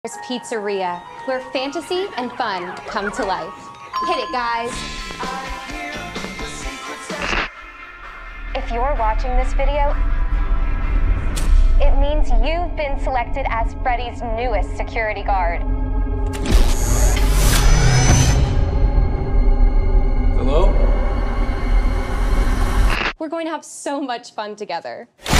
Pizzeria, where fantasy and fun come to life. Hit it, guys. If you're watching this video, it means you've been selected as Freddy's newest security guard. Hello? We're going to have so much fun together.